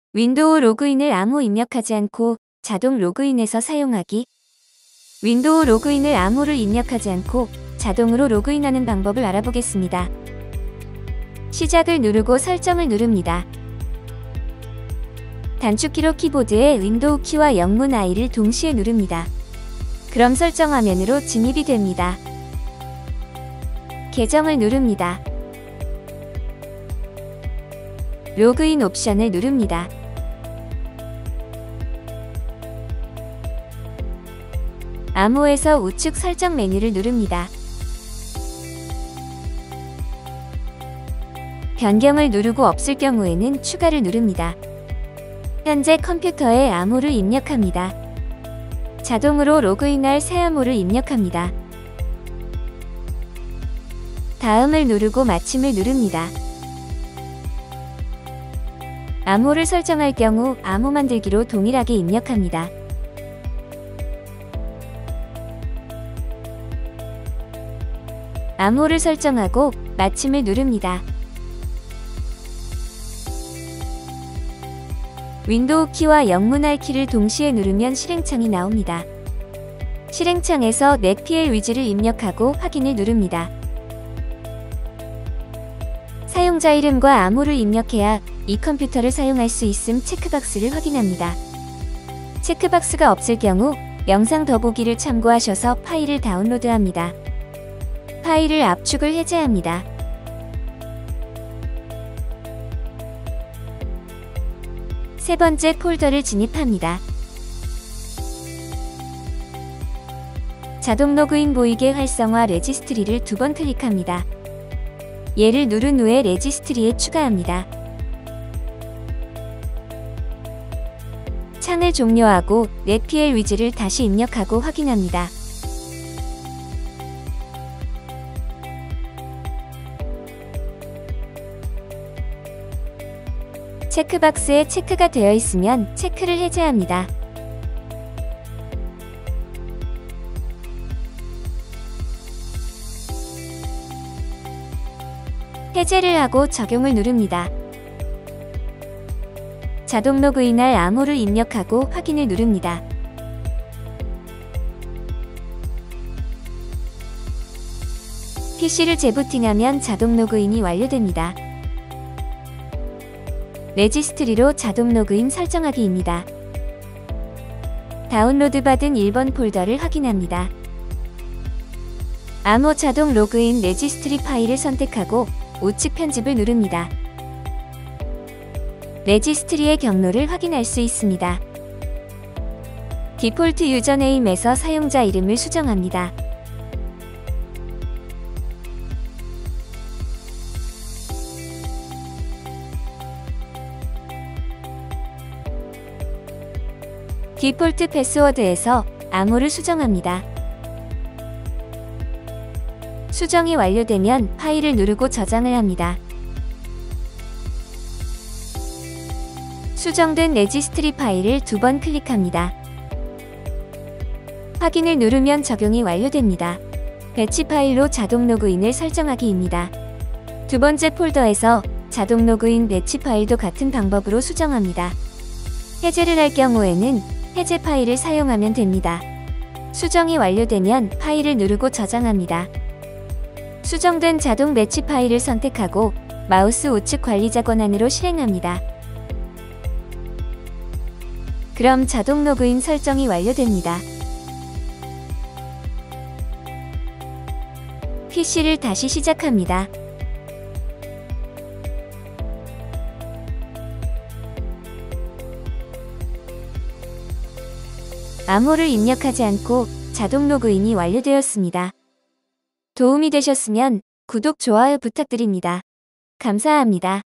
윈도우 로그인을 아무 입력하지 않고 자동 로그인해서 사용하기. 윈도우 로그인을 아무를 입력하지 않고 자동으로 로그인하는 방법을 알아보겠습니다. 시작을 누르고 설정을 누릅니다. 단축키로 키보드의 윈도우 키와 영문 I를 동시에 누릅니다. 그럼 설정 화면으로 진입이 됩니다. 계정을 누릅니다. 로그인 옵션을 누릅니다. 암호에서 우측 설정 메뉴를 누릅니다. 변경을 누르고 없을 경우에는 추가를 누릅니다. 현재 컴퓨터에 암호를 입력합니다. 자동으로 로그인할 새 암호를 입력합니다. 다음을 누르고 마침을 누릅니다. 암호를 설정할 경우 암호 만들기로 동일하게 입력합니다. 암호를 설정하고 마침을 누릅니다. 윈도우 키와 영문 R 키를 동시에 누르면 실행창이 나옵니다. 실행창에서 넷PL 위즈를 입력하고 확인을 누릅니다. 사용자 이름과 암호를 입력해야 이 컴퓨터를 사용할 수 있음 체크박스를 확인합니다. 체크박스가 없을 경우 영상 더보기를 참고하셔서 파일을 다운로드합니다. 파일을 압축을 해제합니다. 세 번째 폴더를 진입합니다. 자동 로그인 보이게 활성화 레지스트리를 2번 클릭합니다. 얘를 누른 후에 레지스트리에 추가합니다. 창을 종료하고 넷PL 위즈를 다시 입력하고 확인합니다. 체크박스에 체크가 되어 있으면 체크를 해제합니다. 해제를 하고 적용을 누릅니다. 자동 로그인할 암호를 입력하고 확인을 누릅니다. PC를 재부팅하면 자동 로그인이 완료됩니다. 레지스트리로 자동 로그인 설정하기입니다. 다운로드 받은 1번 폴더를 확인합니다. 암호 자동 로그인 레지스트리 파일을 선택하고 우측 편집을 누릅니다. 레지스트리의 경로를 확인할 수 있습니다. 디폴트 유저네임에서 사용자 이름을 수정합니다. 디폴트 패스워드에서 암호를 수정합니다. 수정이 완료되면 파일을 누르고 저장을 합니다. 수정된 레지스트리 파일을 2번 클릭합니다. 확인을 누르면 적용이 완료됩니다. 배치 파일로 자동 로그인을 설정하기입니다. 두 번째 폴더에서 자동 로그인 배치 파일도 같은 방법으로 수정합니다. 해제를 할 경우에는 해제 파일을 사용하면 됩니다. 수정이 완료되면 파일을 누르고 저장합니다. 수정된 자동 배치 파일을 선택하고 마우스 우측 관리자 권한으로 실행합니다. 그럼 자동 로그인 설정이 완료됩니다. PC를 다시 시작합니다. 암호를 입력하지 않고 자동 로그인이 완료되었습니다. 도움이 되셨으면 구독, 좋아요 부탁드립니다. 감사합니다.